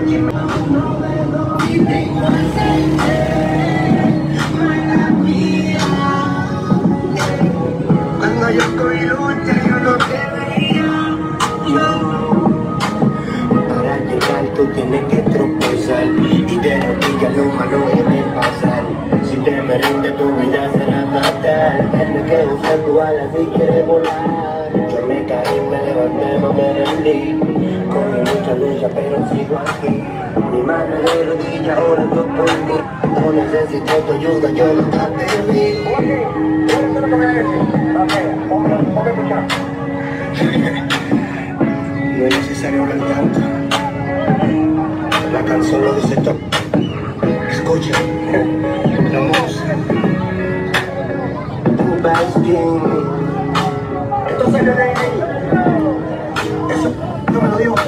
Cuando yo estoy lucha, yo no te veía. Para llegar tú tienes que tropezar y de rodillas lo malo debe pasar. Si te me rindes tu vida será fatal. Tienes que usar tu alas si quieres volar. Yo me caí, me levanté, no me rendí. Con mi lucha, pero sigo aquí. Mi mano de rodillas orando por mí. No necesito tu ayuda, yo nunca te vi. No es necesario hablar tanto. La canción lo dice todo. Escucha. Vamos. Tu basking. Esto salió de ahí. Eso no me lo digo.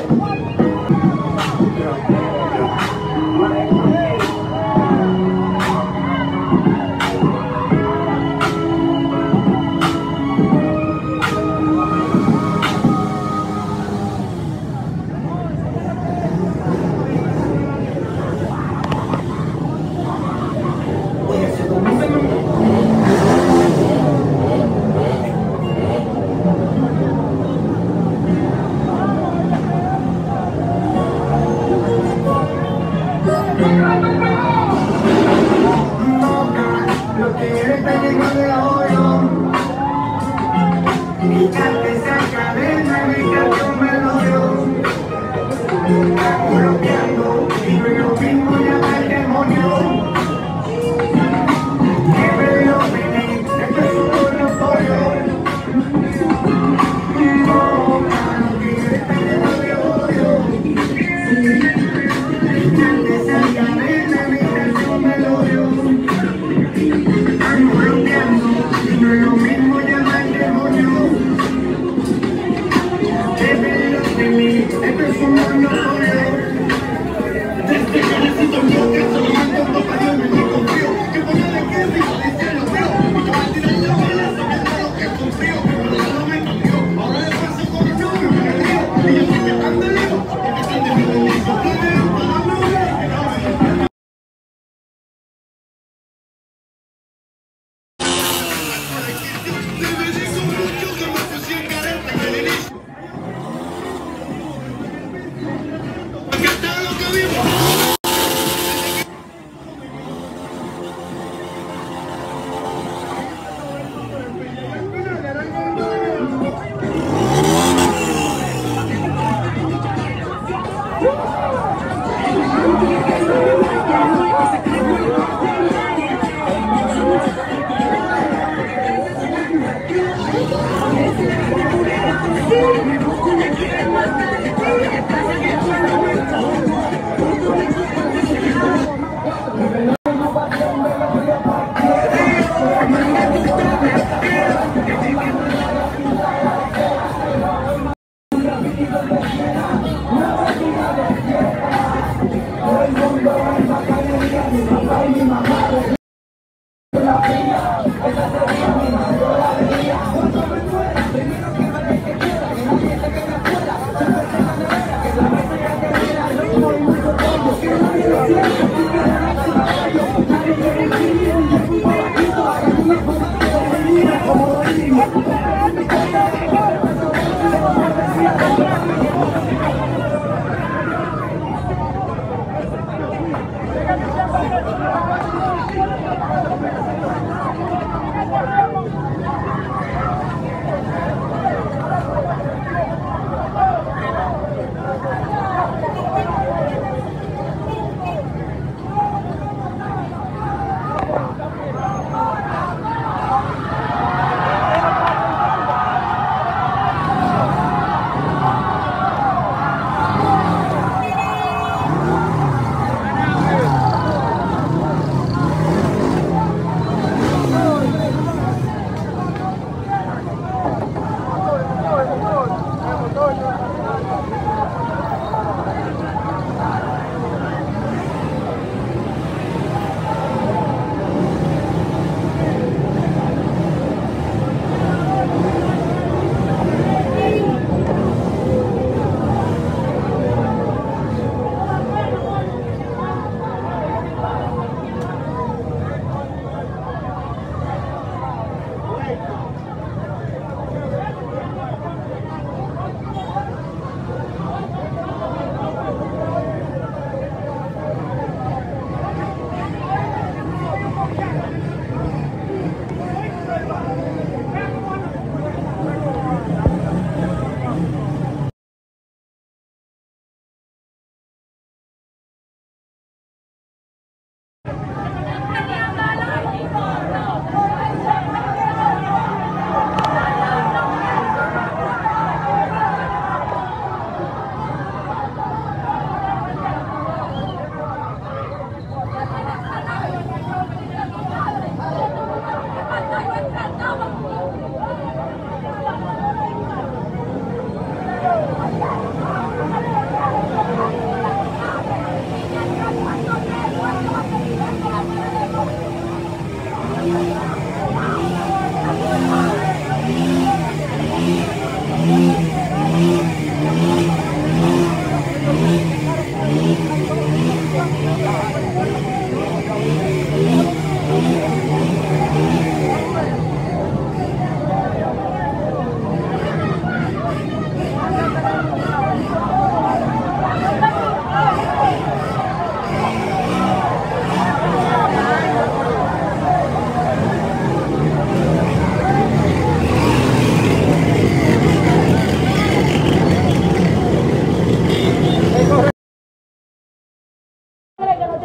Lo que eres tan lleno de odio. Mi cante esa cadena, mi canción melodio. Bloqueando, y no es lo mismo llamar al demonio. Que me lo pedí, esto es un monopolio. No, lo que eres tan lleno de odio. Mi cante esa cadena, mi canción melodio. No es lo mismo llamar demonio. Que me lo pedí, esto es un monopolio. Desde que necesito mío, que solamente no parió, me confío. Que por la que rivalizar lo veo. Y yo voy a tirar la bala sabiendo lo que confío. Pero ya no me cambió, ahora de paso con el novio me río. Y yo sé que están de lejos, porque están de mi bendición. No me dejo para la novia.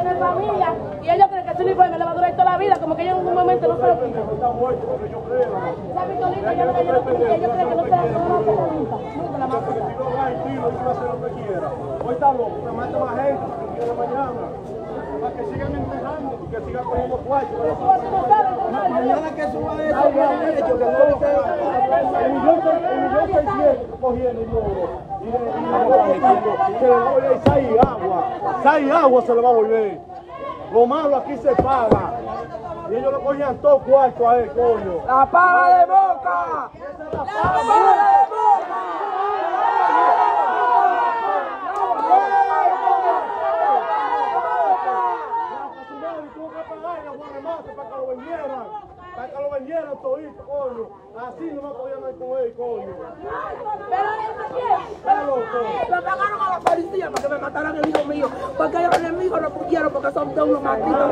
tienen familia y ellos creen que ese uniforme le va a durar toda la vida, como que ellos en un momento no se lo quitan. La pistolita, ellos creen que no se la Hoy está loco, te mata más gente de la mañana. Para que sigan entregando y que sigan cogiendo cuartos. Mañana que suba eso, que no esté el millón 600 cogiendo y luego. Y se le va a volver y agua se le va a volver. Lo malo aquí se paga. Y ellos le cogían todo cuarto a él, coño. ¡La paga de Boca! ¡La paga de Boca! Para que lo vendieran todito, coño. Así no me podían ir con él, coño. Lo pagaron a la policía para que me mataran el hijo mío. Porque ellos enemigos lo pusieron porque son de unos malditos.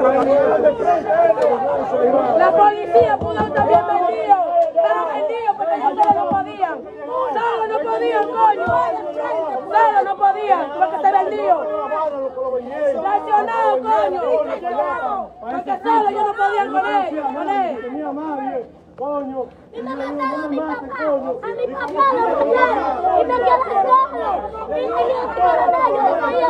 La policía pudo haber también vendido, pero vendido porque ellos solo no podían. Solo no podían, coño. Solo no podían porque se vendió. Nacional, coño. Porque solo ellos no podían con él. Tenía nadie, coño. Y me mataron a mi papá lo mataron y me quedé solo. Y yo no cogía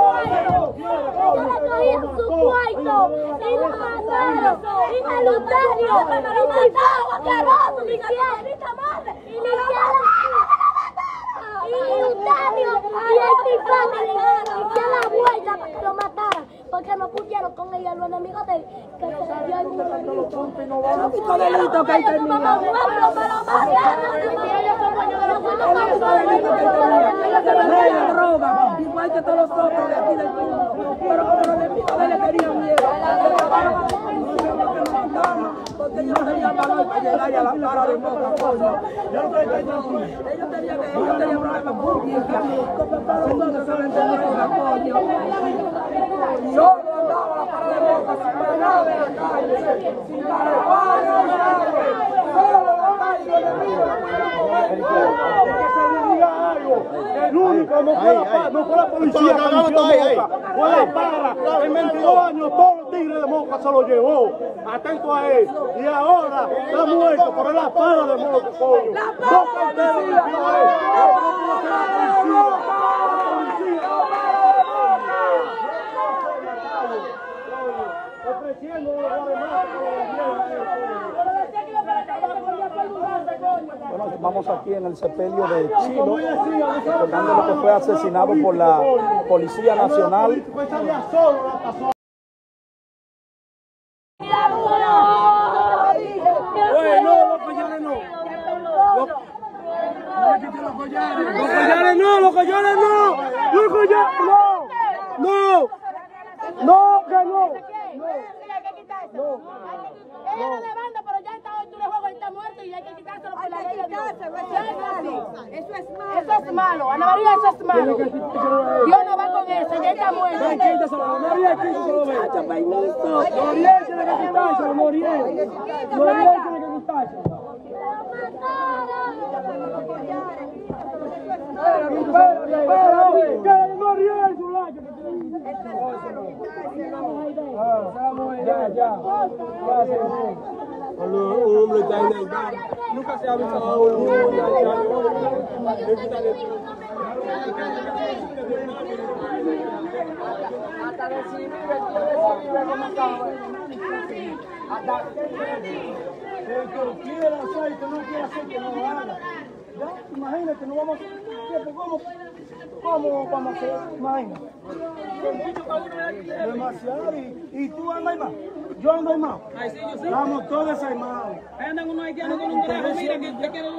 su cuarto y lo mataron y me lo daño y me mataron asqueroso ni siquiera madre y ni siquiera y Eugenio y mi familia y a la vuelta para que lo mataran porque no pudieron con ella los enemigos de que se dio el mundo. Delito que hay terminado. Ellos se vendían droga, igual que todos los otros de aquí del mundo. Pero como los enemigos de él le querían miedo, porque ellos no tenían valor para llegar a la cara de Boca, coño. Ellos tenían problemas públicos, como todos los otros se venden droga, coño. Yo andaba a la cara de Boca sin pagar de la calle, sin dar el baño, solo la calle, el enemigo. Que se le diga algo. El único no fue la policía que limpió Moca, fue la para. En 22 años todos los tigres de Moca se lo llevó. Atento a él. Y ahora está muerto, pero es la para de Moca, coño. Moca entero limpió a él. Ofreciendo los guaremates que lo vendieran a él, Bueno, vamos aquí en el sepelio de Chilo, recordando lo que fue asesinado por la Policía Nacional. Los collares no. Los collares no. Ella lo levanta, pero ya está hoy, tú le juegas, está muerto y hay que quitárselo por la ley de Dios. Eso es malo. Eso es malo. Ana María, eso es malo. Dios no va con eso, ya está muerto. Noriel tiene que quitárselo, Noriel tiene que quitárselo. Ya. Cuando un hombre está en el bar, nunca se ha visto a un hasta recibir el que quiera hacer, que no quiera hacer, que no lo haga. ¿Ya? Imagínate, no vamos a hacer ¿cómo vamos a hacer? Imagínate. Demasiado, y tú andas más. Yo ando más. Estamos todos desarmados. Ahí andan unos haitianos con un carajo, mira que te quieren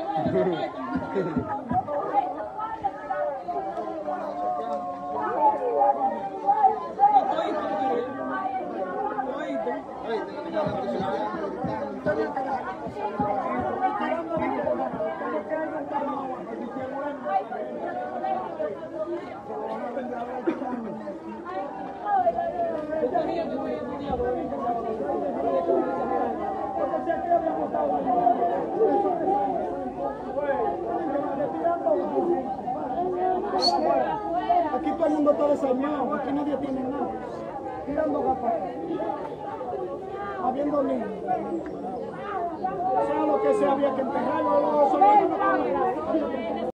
Aquí todo el mundo está desañado, aquí nadie tiene nada. tirando gapas, habiendo niños. Sea lo que sea, había que enterrarlo.